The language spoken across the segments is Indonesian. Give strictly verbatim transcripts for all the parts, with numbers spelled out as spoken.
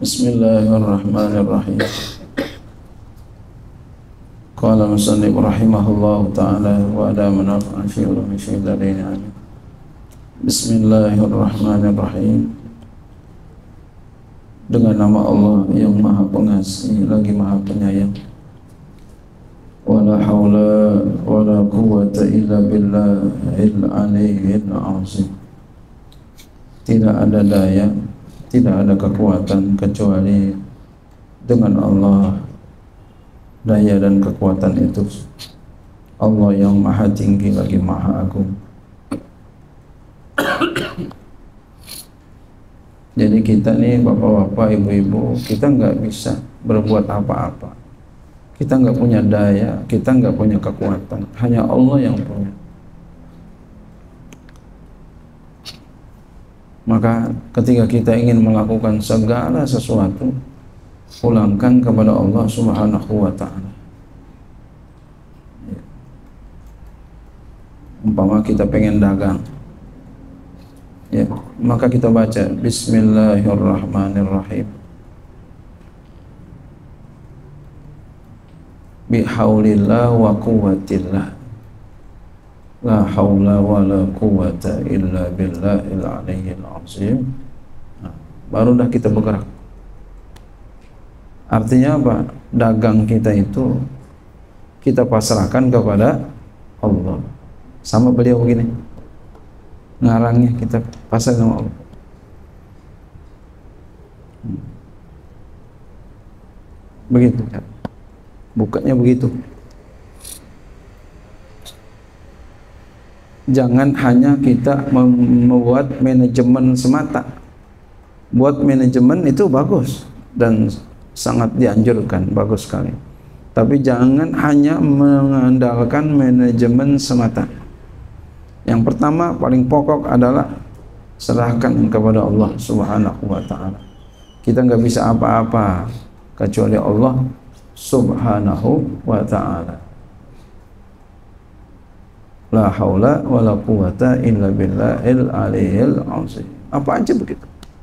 Bismillahirrahmanirrahim. Qala musannif rahimahullahu ta'ala wa adamana fi ulumi fi dalaina. Bismillahirrahmanirrahim. Dengan nama Allah yang Maha Pengasih lagi Maha Penyayang. Wala haula wala quwwata illa billahil aliyyil azim. Tidak ada daya, tidak ada kekuatan kecuali dengan Allah. Daya dan kekuatan itu Allah yang Maha Tinggi lagi Maha Agung. Jadi kita nih bapak-bapak, ibu-ibu, kita nggak bisa berbuat apa-apa. Kita nggak punya daya, kita nggak punya kekuatan. Hanya Allah yang punya. Maka ketika kita ingin melakukan segala sesuatu, pulangkan kepada Allah Subhanahu wa ta'ala. Umpama kita pengen dagang, ya, maka kita baca Bismillahirrahmanirrahim. Bihaulillah wa quwwatillah. La haula wa la quwwata illa billahil aliyyil azim. Nah, baru dah kita bergerak. Artinya apa? Dagang kita itu kita pasrahkan kepada Allah. Sama beliau begini, ngarangnya kita pasrahkan sama Allah. Begitu kan? Bukanya begitu. Jangan hanya kita membuat manajemen semata. Buat manajemen itu bagus dan sangat dianjurkan, bagus sekali. Tapi jangan hanya mengandalkan manajemen semata. Yang pertama paling pokok adalah serahkan kepada Allah Subhanahu wa ta'ala. Kita nggak bisa apa-apa kecuali Allah Subhanahu wa ta'ala. La haula wa la quwwata illa billahil aliyyil azim. Apa aja begitu.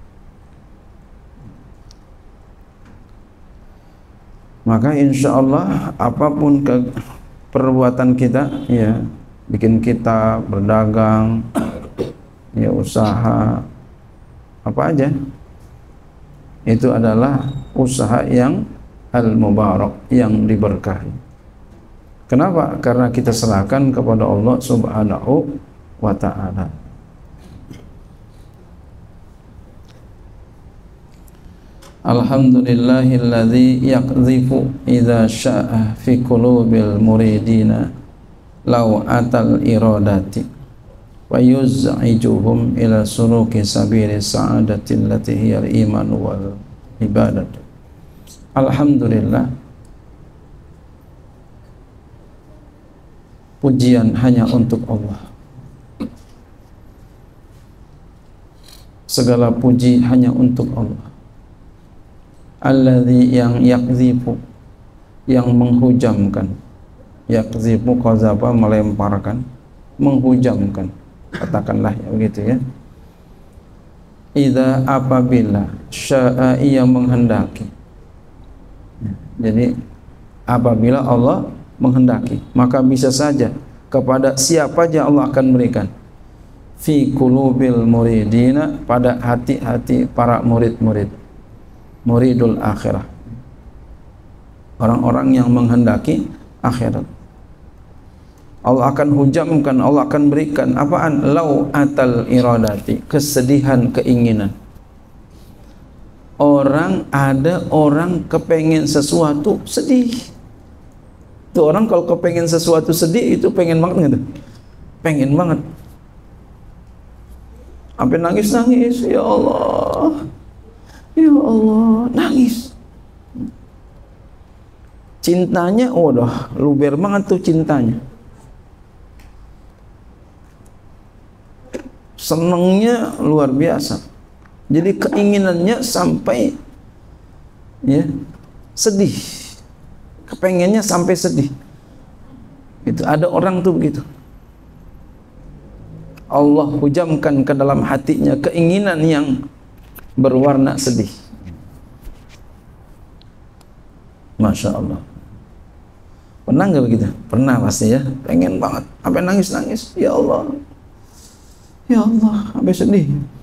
Maka insya Allah apapun ke perbuatan kita, ya, bikin kita berdagang, ya, usaha, apa aja, itu adalah usaha yang al-mubarak, yang diberkahi. Kenapa? Karena kita serahkan kepada Allah Subhanahu wa ta'ala. Alhamdulillahilladzi yaqdhifu idza syaa fi qulubil muridina law atal iradati wa yuz'ijuhum ila suruki sabili sa'adati allati hiya al-iman wal ibadah. Alhamdulillah, pujian hanya untuk Allah. Segala puji hanya untuk Allah. Alladzi yang yakzifu, yang menghujamkan. Yakzifu qazaba, melemparkan, menghujamkan. Katakanlah ya begitu ya. Idza apabila syaa, ia menghendaki. Jadi apabila Allah menghendaki, maka bisa saja kepada siapa aja Allah akan berikan. Fi qulubil muridina, pada hati-hati para murid-murid, muridul akhirah, orang-orang yang menghendaki akhirat. Allah akan hujamkan, Allah akan berikan apaan? Lau atal iradati, kesedihan, keinginan. Orang ada orang kepengen sesuatu sedih. Itu orang kalau kepengen sesuatu sedih itu pengen banget gitu. Pengen banget. Sampai nangis-nangis, ya Allah. Ya Allah, nangis. Cintanya, waduh, luber banget tuh cintanya. Senengnya luar biasa. Jadi keinginannya sampai ya sedih. Kepengennya sampai sedih. Itu ada orang tuh begitu. Allah hujamkan ke dalam hatinya keinginan yang berwarna sedih. Masya Allah. Pernah nggak begitu? Pernah pasti ya. Pengen banget, sampai nangis-nangis. Ya Allah, ya Allah, sampai sedih.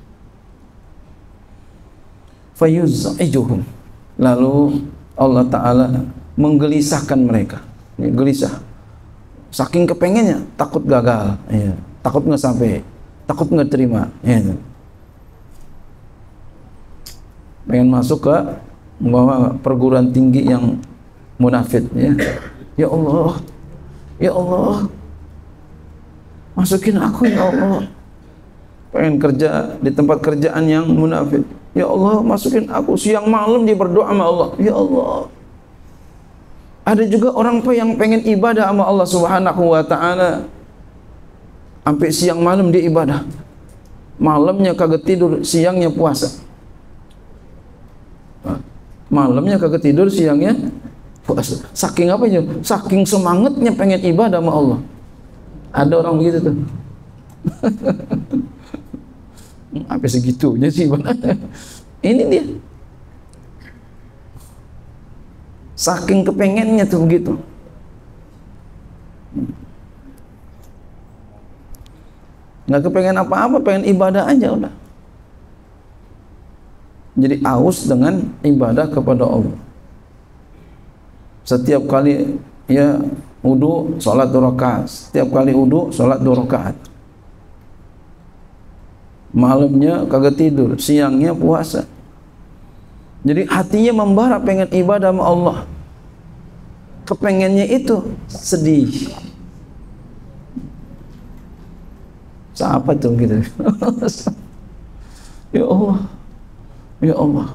Fayuz'ijuhum. Lalu Allah Ta'ala menggelisahkan mereka. Ya, gelisah. Saking kepengennya, takut gagal. Ya. Takut nggak sampai, takut nggak terima. Ya. Pengen masuk ke membawa perguruan tinggi yang munafik. Ya. Ya Allah, ya Allah, masukin aku ya Allah. Pengen kerja di tempat kerjaan yang munafik. Ya Allah, masukin aku. Siang malam dia berdoa sama Allah. Ya Allah. Ada juga orang yang pengen ibadah sama Allah Subhanahu wa Ta'ala, sampai siang malam dia ibadah. Malamnya kagak tidur, siangnya puasa. Malamnya kagak tidur, siangnya puasa. Saking apa ya? Saking semangatnya pengen ibadah sama Allah. Ada orang begitu tuh. Apa segitunya sih? Ini dia. Saking kepengennya tuh begitu. Nggak kepengen apa-apa, pengen ibadah aja udah. Jadi aus dengan ibadah kepada Allah. Setiap kali ya wudu, sholat dua rakaat. Setiap kali wudu, sholat dua rakaat. Malamnya kagak tidur, siangnya puasa. Jadi hatinya membara pengen ibadah sama Allah. Kepengennya itu sedih. Siapa tuh gitu? Ya Allah, ya Allah.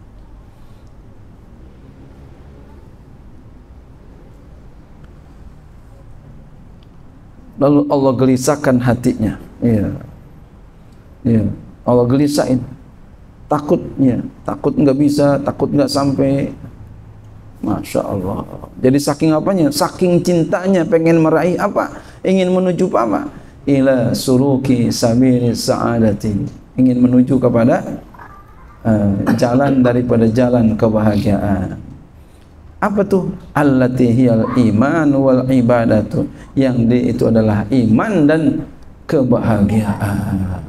Lalu Allah gelisahkan hatinya. Iya. Iya. Allah gelisahin. Takutnya, takut nggak bisa, takut nggak sampai. Masya Allah. Jadi saking apanya? Saking cintanya pengen meraih apa? Ingin menuju apa? Ila suruki sabili sa'adati. Ingin menuju kepada uh, jalan daripada jalan kebahagiaan. Apa tuh? Allati hiyal iman wal ibadatu. Yang di itu adalah iman dan kebahagiaan.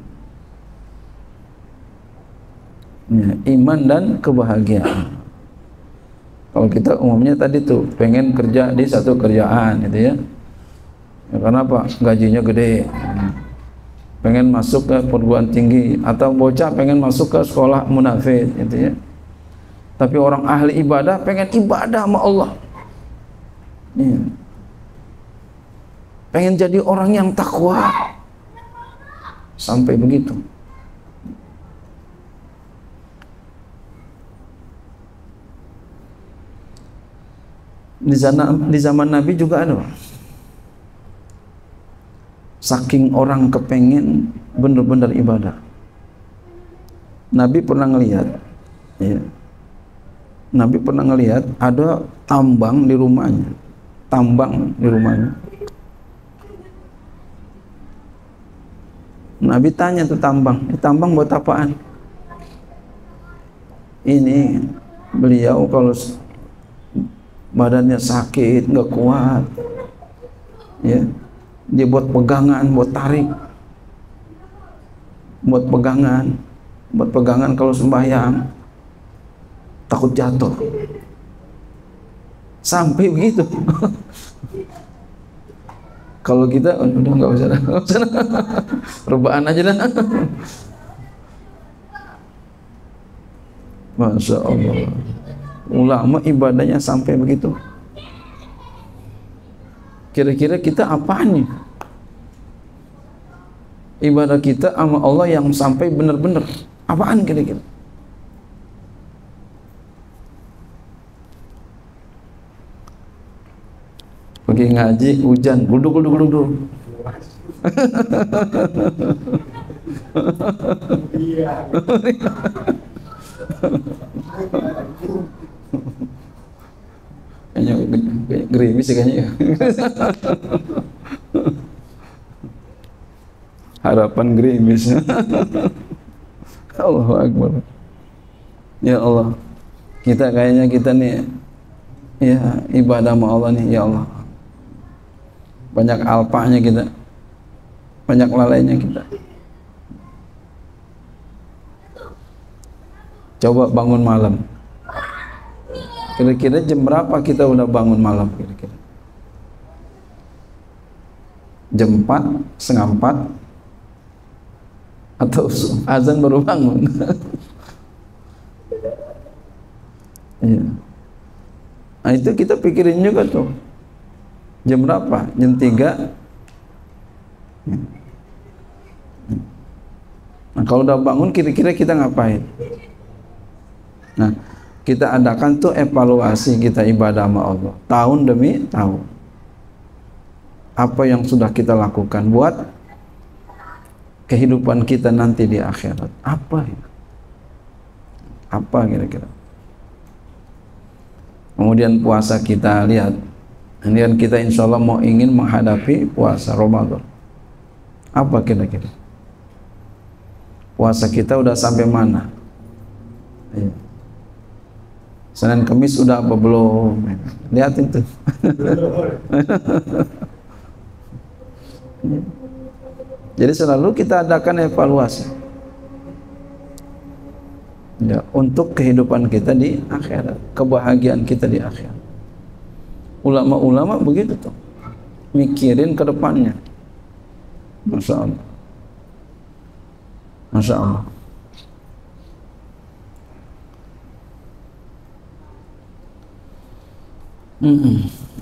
Ya, iman dan kebahagiaan. Kalau kita umumnya tadi tuh pengen kerja di satu kerjaan gitu ya. Ya kenapa? Gajinya gede. Pengen masuk ke perguruan tinggi, atau bocah pengen masuk ke sekolah munafik gitu ya. Tapi orang ahli ibadah pengen ibadah sama Allah. Ya. Pengen jadi orang yang takwa. Sampai begitu. Di zaman, di zaman Nabi juga ada. Saking orang kepengen bener-bener ibadah. Nabi pernah ngelihat, ya. Nabi pernah ngelihat ada tambang di rumahnya, tambang di rumahnya. Nabi tanya tuh tambang, ini tambang buat apaan? Ini beliau kalau badannya sakit, nggak kuat, ya, dia buat pegangan, buat tarik, buat pegangan, buat pegangan kalau sembahyang, takut jatuh. Sampai begitu. Kalau kita udah nggak usah, nggak usah, rebahan aja dah. Masya Allah. Ulama ibadahnya sampai begitu. Kira-kira kita apaan nih? Ibadah kita sama Allah yang sampai benar-benar apaan kira-kira? Pergi ngaji, hujan, duduk, duduk, duduk, duduk. Kayaknya gerimis sih kayaknya. Harapan gerimis. Allahu Akbar. Ya Allah, kita kayaknya kita nih ya ibadah sama Allah nih, ya Allah. Banyak alpanya kita, banyak lalainya kita. Coba bangun malam. Kira-kira jam berapa kita udah bangun malam kira-kira? Jam empat, setengah empat, atau azan baru bangun? Ya. Nah itu kita pikirin juga tuh. Jam berapa? Jam tiga. Nah kalau udah bangun kira-kira kita ngapain? Nah kita adakan tuh evaluasi kita ibadah sama Allah tahun demi tahun. Apa yang sudah kita lakukan buat kehidupan kita nanti di akhirat? Apa ya? Apa kira-kira? Kemudian puasa kita lihat. Kemudian kita insya Allah mau ingin menghadapi puasa Ramadan. Apa kira-kira? Puasa kita udah sampai mana? Ya. Senin Kemis udah apa belum? Lihat itu. Jadi selalu kita adakan evaluasi ya, untuk kehidupan kita di akhirat, kebahagiaan kita di akhirat. Ulama-ulama begitu tuh, mikirin ke depannya. Masya Allah, Masya Allah. Mm-mm.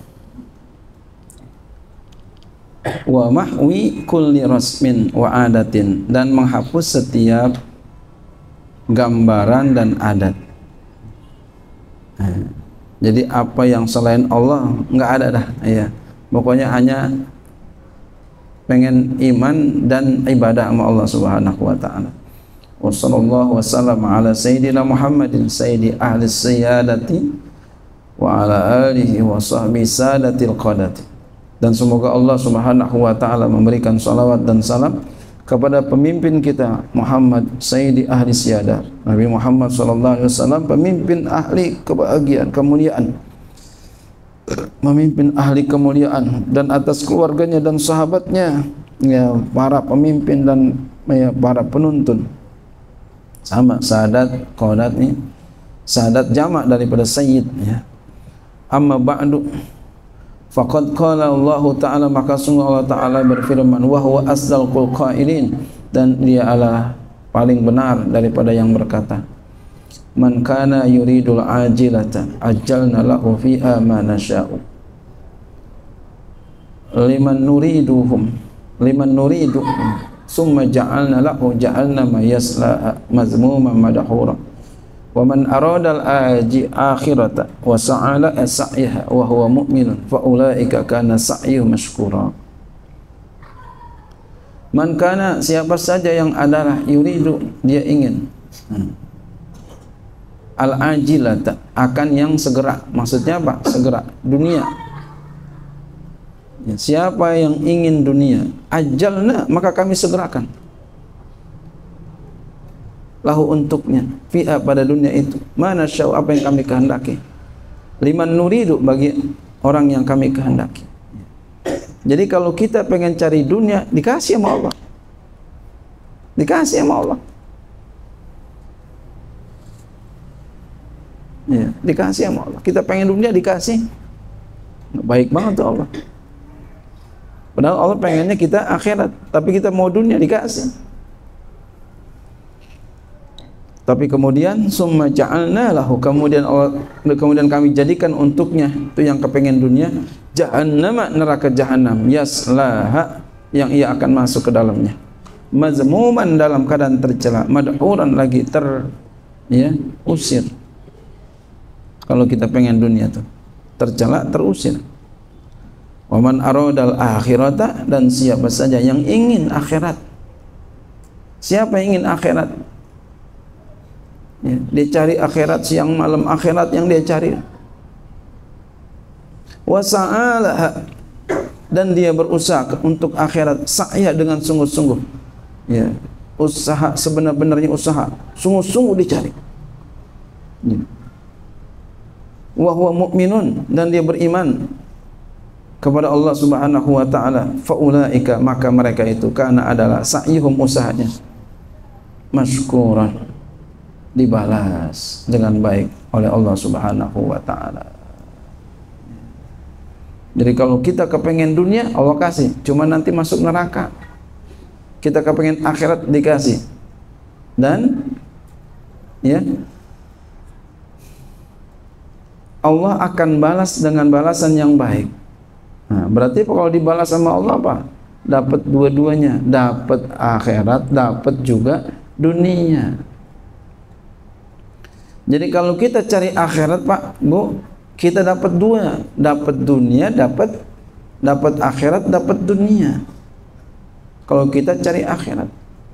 Wa mahwi kulli rasmin wa adatin, dan menghapus setiap gambaran dan adat. Nah, jadi apa yang selain Allah nggak ada dah, ya. Pokoknya hanya pengen iman dan ibadah sama Allah Subhanahu wa taala. Wassallallahu wasallam ala sayyidina Muhammadin sayyidi ahli siyadati wa ala alihi wa sahbihi sadatil qadati. Dan semoga Allah Subhanahu wa taala memberikan salawat dan salam kepada pemimpin kita Muhammad sayyidi ahli siyadah, Nabi Muhammad sallallahu alaihi wasallam, pemimpin ahli kebahagiaan, kemuliaan, memimpin ahli kemuliaan, dan atas keluarganya dan sahabatnya, ya, para pemimpin dan ya, para penuntun. Sama sadat qadat nih, sadat jamak daripada sayyid, ya. Amma ba'du, faqad qala Allah Ta'ala, maka sungguh Allah Ta'ala berfirman, wa huwa asdaqul qailin, dan dia adalah paling benar daripada yang berkata, man kana yuridul ajilata ajjalna lahu fiha ma nasha'u liman nuriduhum liman nuriduhum summa ja'alna lahu ja'alna ma yasla mazmuman madhura wa man arada al-aji akhirata wa sa'ala sa'yaha wa huwa mu'minun fa ulaika kana sa'yuhum mashkura. Man kana, siapa saja yang adalah yuridu, dia ingin hmm. al-ajilata, akan yang segera. Maksudnya apa? Segera, dunia. Ya, siapa yang ingin dunia, ajalna, maka kami segerakan lahu untuknya fiha, pada dunia itu, mana syau, apa yang kami kehendaki, liman nuridu, bagi orang yang kami kehendaki. Jadi kalau kita pengen cari dunia, dikasih sama Allah, dikasih sama Allah, ya, dikasih sama Allah. Kita pengen dunia, dikasih. Baik banget tuh Allah. Padahal Allah pengennya kita akhirat, tapi kita mau dunia, dikasih. Tapi kemudian summa ja'alna lahu, kemudian Allah, kemudian kami jadikan untuknya, itu yang kepengen dunia, jahannama, neraka jahanam, yaslaha, yang ia akan masuk ke dalamnya, mazmuman, dalam keadaan tercela, madhuran, lagi ter ya usir. Kalau kita pengen dunia tuh tercela, terusir. Wa man aradal akhirata, dan siapa saja yang ingin akhirat. Siapa yang ingin akhirat? Ya, dia cari akhirat, siang malam akhirat yang dia cari. Wasa'alaha, dan dia berusaha untuk akhirat, sa'ya, dengan sungguh-sungguh. Ya, usaha, sebenar-benarnya usaha, sungguh-sungguh dicari. Ya. wa huwa mu'minun, dan dia beriman kepada Allah Subhanahu wa taala, faulaika, maka mereka itu kana adalah sa'yuhum, usahanya, masykuran, dibalas dengan baik oleh Allah Subhanahu wa taala. Jadi kalau kita kepengen dunia, Allah kasih, cuma nanti masuk neraka. Kita kepengen akhirat, dikasih. Dan ya, Allah akan balas dengan balasan yang baik. Nah, berarti kalau dibalas sama Allah apa? Dapat dua-duanya, dapat akhirat, dapat juga dunia. Jadi kalau kita cari akhirat, Pak, Bu, kita dapat dua, dapat dunia, dapat dapat akhirat, dapat dunia. Kalau kita cari akhirat.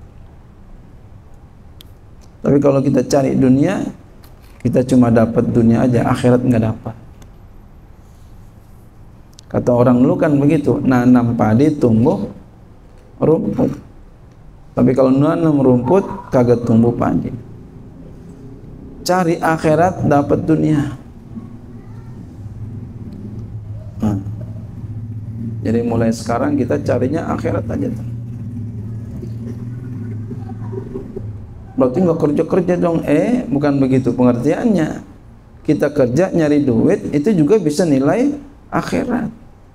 Tapi kalau kita cari dunia, kita cuma dapat dunia aja, akhirat nggak dapat. Kata orang dulu kan begitu, nanam padi tumbuh rumput. Tapi kalau nanam rumput kagak tumbuh padi. Cari akhirat, dapat dunia. Nah, jadi mulai sekarang kita carinya akhirat aja tuh. Berarti nggak kerja-kerja dong? Eh, bukan begitu pengertiannya. Kita kerja nyari duit itu juga bisa nilai akhirat.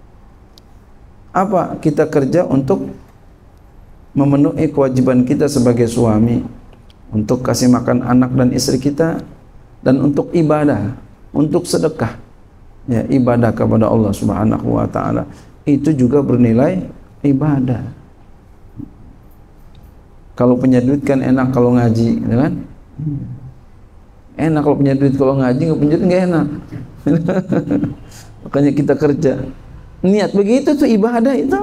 Apa? Kita kerja untuk memenuhi kewajiban kita sebagai suami, untuk kasih makan anak dan istri kita, dan untuk ibadah, untuk sedekah. Ya, ibadah kepada Allah Subhanahu wa taala itu juga bernilai ibadah. Kalau punya duit kan enak kalau ngaji, gitu kan? Enak kalau punya duit, kalau ngaji nggak punya duit nggak enak. Makanya kita kerja. Niat begitu tuh ibadah itu.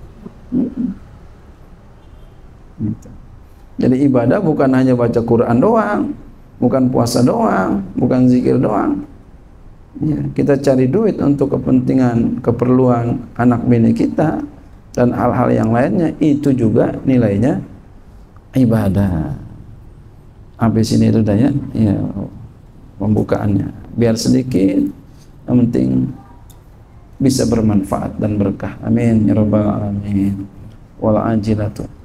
Jadi ibadah bukan hanya baca Quran doang, bukan puasa doang, bukan zikir doang. Ya, kita cari duit untuk kepentingan, keperluan anak bini kita dan hal-hal yang lainnya, itu juga nilainya ibadah. Sampai sini itu dah ya, ya pembukaannya. Biar sedikit, yang penting bisa bermanfaat dan berkah. Amin ya rabbal alamin. Wal ajilatu